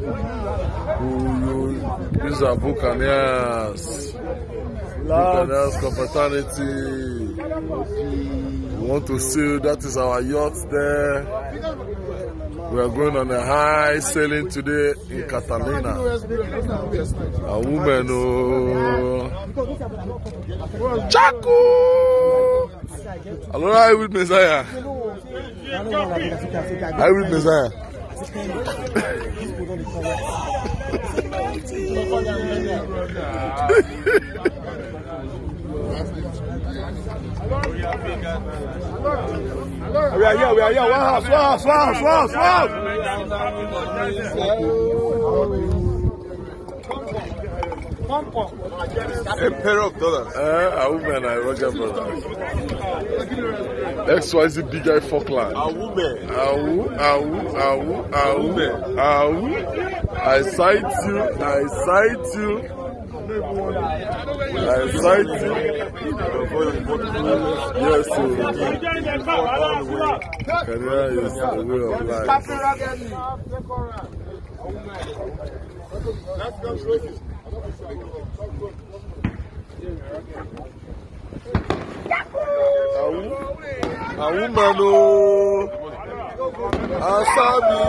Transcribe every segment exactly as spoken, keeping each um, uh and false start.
These are Buccaneers. Buccaneers confraternity. We want to sail. That is our yacht there. We are going on a high sailing today in Catalina. A woman, oh, Chaco! Hello, I with Messiah. I with Messiah. We are here, we are here. Wow, swap, swap, swap, swap. Emperor of dollars. Eh, a woman, I Roger brother. X Y Z big guy Falkland. A woman. A woo, a woo, a woo, a woman. A woo. I sight you, I sight you. I sight you. Yes, career is the way of life. Let's go. A woman, oh, Asabi,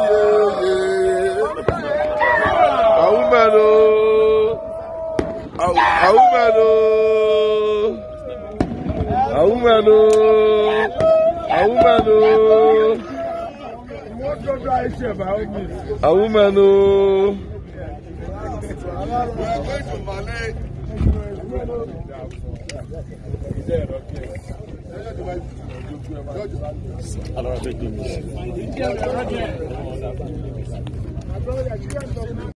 a woman, oh, a woman, oh, a woman, oh, a woman, oh, a woman, oh. Allora,